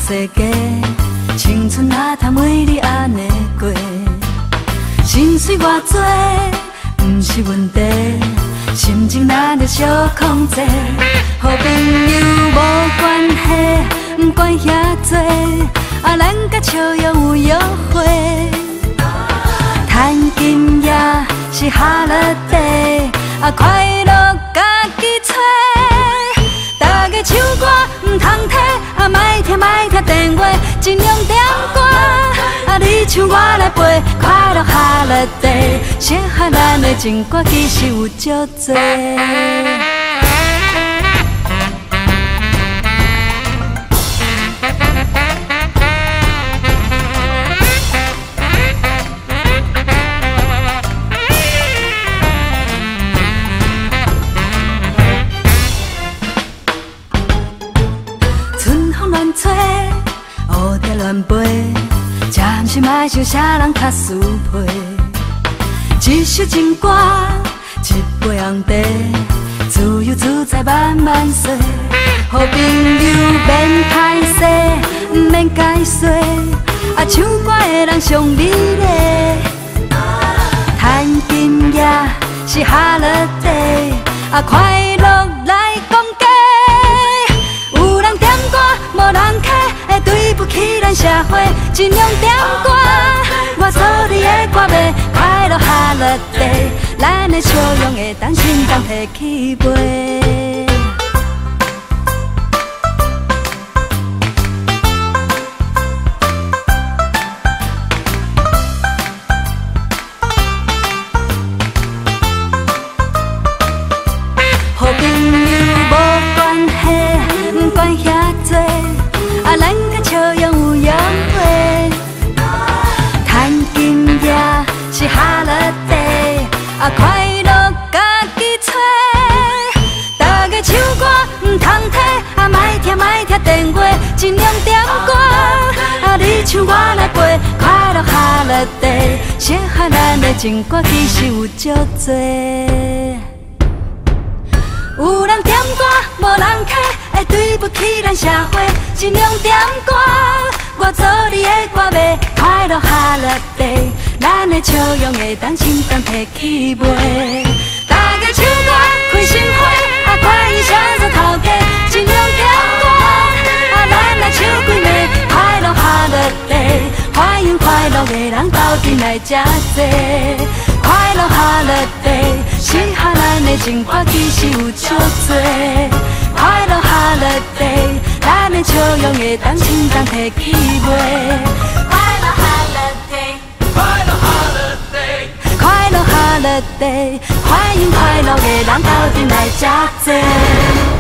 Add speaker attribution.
Speaker 1: 世界，青春哪通为你安尼过？心碎偌多，不是问题，心情咱着小控制。好朋友无关系，不管遐多，咱甲笑容有约会。趁今夜是哈乐地，快乐家己找。大家唱歌唔通听，莫听电话，尽量点歌。你唱我来陪，快乐哈乐地，适合咱的情歌其实有足多。春风乱吹，蝴蝶乱飞，暂时莫想啥人较输配。一首情歌，一杯红茶，自由自在慢慢说。好朋友免歹势，不免解说，唱歌的人上美丽。趁今夜是哈乐地，快乐来讲价。有人点歌，无人客，对不起咱社会，尽量点歌。我做你的歌迷，快乐哈乐地，咱的笑容会当心当提起飞。好朋友无关系，不管遐多，咱甲笑容有约会。趁今夜是哈乐地，快乐家己找。大家唱歌唔通听，莫听电话，尽量点歌。你唱我来陪，快乐哈乐地，适合咱的情歌其实有足多。有人点歌，无人客，对不起咱社会，尽量点歌。我做你的歌迷，快乐哈乐地，咱的笑容会当心肝提起飞。大家唱歌开心花，快意声做头家，尽量点歌。咱来唱几暝，快乐哈乐地，欢迎快乐的人斗阵来吃坐。快乐哈乐地，适合咱的情歌其实有足多。快乐哈乐地，咱的笑容会当心当提起飞。快乐哈乐地，快乐哈乐地，快乐哈乐地，欢迎快乐的人斗阵来吃坐。